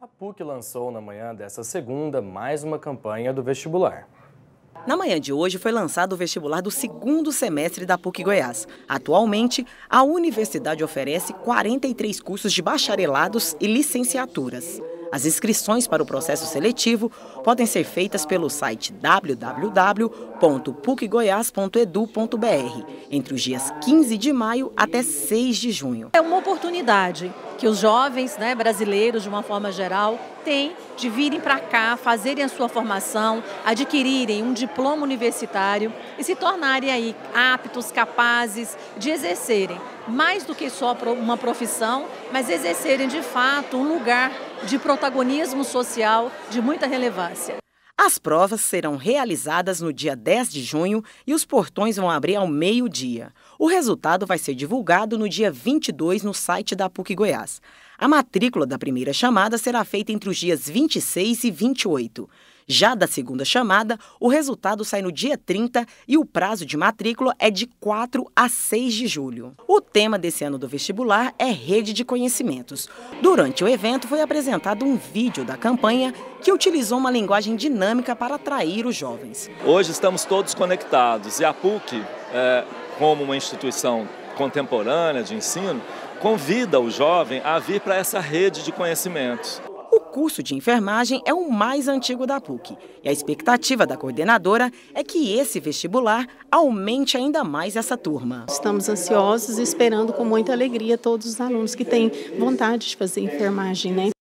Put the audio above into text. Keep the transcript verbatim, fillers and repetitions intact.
A PUC lançou na manhã dessa segunda mais uma campanha do vestibular. Na manhã de hoje foi lançado o vestibular do segundo semestre da PUC Goiás. Atualmente, a universidade oferece quarenta e três cursos de bacharelados e licenciaturas. As inscrições para o processo seletivo podem ser feitas pelo site w w w ponto puc goiás ponto edu ponto br entre os dias quinze de maio até seis de junho. É uma oportunidade que os jovens, né, brasileiros, de uma forma geral, têm de virem para cá, fazerem a sua formação, adquirirem um diploma universitário e se tornarem aí aptos, capazes de exercerem mais do que só uma profissão, mas exercerem de fato um lugar de protagonismo social de muita relevância. As provas serão realizadas no dia dez de junho e os portões vão abrir ao meio-dia. O resultado vai ser divulgado no dia vinte e dois no site da PUC Goiás. A matrícula da primeira chamada será feita entre os dias vinte e seis e vinte e oito. Já da segunda chamada, o resultado sai no dia trinta e o prazo de matrícula é de quatro a seis de julho. O tema desse ano do vestibular é Rede de Conhecimentos. Durante o evento foi apresentado um vídeo da campanha que utilizou uma linguagem dinâmica para atrair os jovens. Hoje estamos todos conectados e a PUC, é, como uma instituição contemporânea de ensino, convida o jovem a vir para essa rede de conhecimentos. O curso de enfermagem é o mais antigo da PUC e a expectativa da coordenadora é que esse vestibular aumente ainda mais essa turma. Estamos ansiosos e esperando com muita alegria todos os alunos que têm vontade de fazer enfermagem, né?